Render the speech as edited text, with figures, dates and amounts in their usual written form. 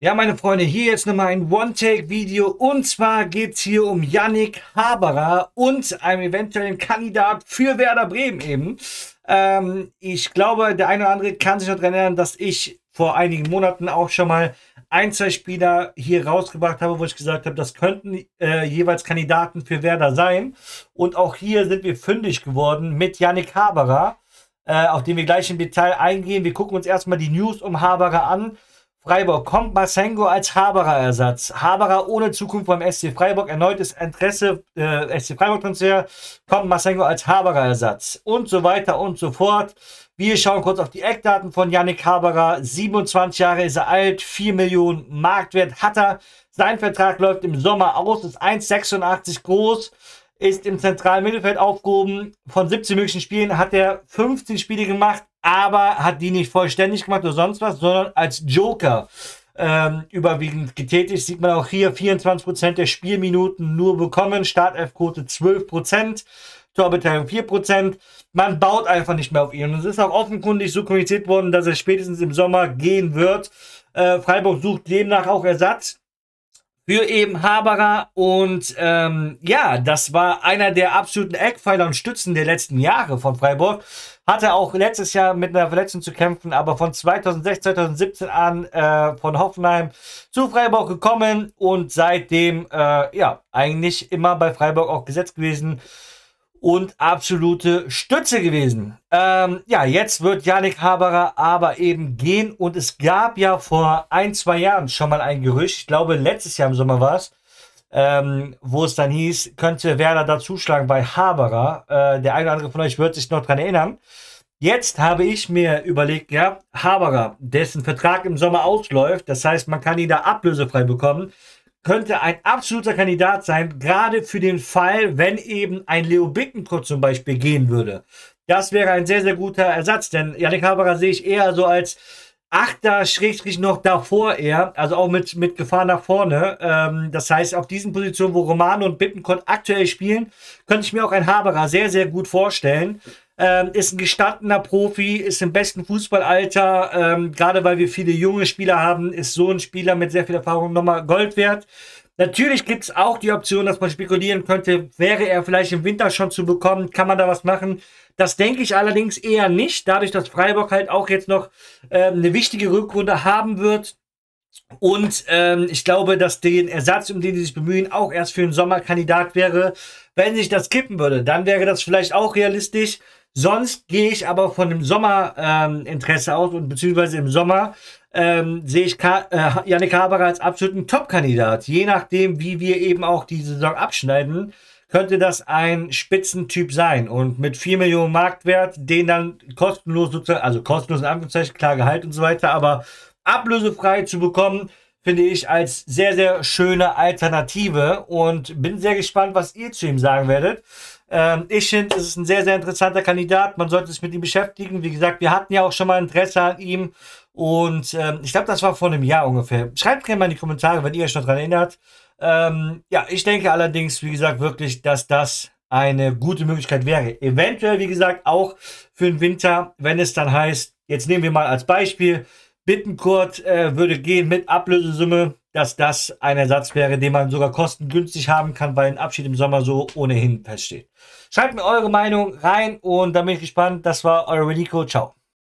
Ja, meine Freunde, hier jetzt nochmal ein One-Take-Video und zwar geht es hier um Yannick Haberer und einen eventuellen Kandidat für Werder Bremen eben. Ich glaube, der eine oder andere kann sich noch daran erinnern, dass ich vor einigen Monaten auch schon mal ein, zwei Spieler hier rausgebracht habe, wo ich gesagt habe, das könnten jeweils Kandidaten für Werder sein. Und auch hier sind wir fündig geworden mit Yannick Haberer, auf den wir gleich im Detail eingehen. Wir gucken uns erstmal die News um Haberer an. Freiburg kommt Masengo als Haberer-Ersatz. Haberer ohne Zukunft beim SC Freiburg. Erneutes Interesse, SC Freiburg-Transfer. Kommt Masengo als Haberer-Ersatz. Und so weiter und so fort. Wir schauen kurz auf die Eckdaten von Yannick Haberer. 27 Jahre ist er alt. 4 Millionen Marktwert hat er. Sein Vertrag läuft im Sommer aus. Ist 1,86 groß. Ist im zentralen Mittelfeld aufgehoben. Von 17 möglichen Spielen hat er 15 Spiele gemacht, aber hat die nicht vollständig gemacht oder sonst was, sondern als Joker überwiegend getätigt. Sieht man auch hier 24% der Spielminuten nur bekommen. Startelfquote 12%, Torbeteiligung 4%. Man baut einfach nicht mehr auf ihn. Und es ist auch offenkundig so kommuniziert worden, dass er spätestens im Sommer gehen wird. Freiburg sucht demnach auch Ersatz für eben Haberer und ja, das war einer der absoluten Eckpfeiler und Stützen der letzten Jahre von Freiburg. Hatte auch letztes Jahr mit einer Verletzung zu kämpfen, aber von 2016, 2017 an von Hoffenheim zu Freiburg gekommen und seitdem ja, eigentlich immer bei Freiburg auch gesetzt gewesen und absolute Stütze gewesen. Ja, jetzt wird Yannick Haberer aber eben gehen und es gab ja vor ein, zwei Jahren schon mal ein Gerücht, ich glaube letztes Jahr im Sommer war es, wo es dann hieß, könnte Werder da zuschlagen bei Haberer. Der eine oder andere von euch wird sich noch dran erinnern. Jetzt habe ich mir überlegt, ja, Haberer, dessen Vertrag im Sommer ausläuft, das heißt, man kann ihn da ablösefrei bekommen, könnte ein absoluter Kandidat sein, gerade für den Fall, wenn eben ein Leo Bittencourt zum Beispiel gehen würde. Das wäre ein sehr, sehr guter Ersatz, denn Yannick Haberer sehe ich eher so als Achter, Schrägstrich noch davor eher, also auch mit Gefahr nach vorne. Das heißt, auf diesen Positionen, wo Romano und Bittencourt aktuell spielen, könnte ich mir auch ein Haberer sehr, sehr gut vorstellen. Ist ein gestandener Profi, ist im besten Fußballalter, gerade weil wir viele junge Spieler haben, ist so ein Spieler mit sehr viel Erfahrung nochmal Gold wert. Natürlich gibt es auch die Option, dass man spekulieren könnte, wäre er vielleicht im Winter schon zu bekommen, kann man da was machen? Das denke ich allerdings eher nicht, dadurch, dass Freiburg halt auch jetzt noch eine wichtige Rückrunde haben wird. Und ich glaube, dass den Ersatz, um den sie sich bemühen, auch erst für einen Sommerkandidat wäre. Wenn sich das kippen würde, dann wäre das vielleicht auch realistisch. Sonst gehe ich aber von dem Sommerinteresse aus und beziehungsweise im Sommer sehe ich Yannick Haberer als absoluten Top-Kandidat. Je nachdem, wie wir eben auch die Saison abschneiden, könnte das ein Spitzentyp sein. Und mit 4 Millionen Marktwert, den dann kostenlos sozusagen, also kostenlos in Anführungszeichen, klar Gehalt und so weiter, aber ablösefrei zu bekommen, finde ich als sehr, sehr schöne Alternative und bin sehr gespannt, was ihr zu ihm sagen werdet. Ich finde, es ist ein sehr, sehr interessanter Kandidat. Man sollte sich mit ihm beschäftigen. Wie gesagt, wir hatten ja auch schon mal Interesse an ihm. Und ich glaube, das war vor einem Jahr ungefähr. Schreibt gerne mal in die Kommentare, wenn ihr euch noch daran erinnert. Ja, ich denke allerdings, wie gesagt, wirklich, dass das eine gute Möglichkeit wäre. Eventuell, wie gesagt, auch für den Winter, wenn es dann heißt, jetzt nehmen wir mal als Beispiel, Bittencourt würde gehen mit Ablösesumme, dass das ein Ersatz wäre, den man sogar kostengünstig haben kann, weil ein Abschied im Sommer so ohnehin feststeht. Schreibt mir eure Meinung rein und dann bin ich gespannt. Das war euer Nico. Ciao.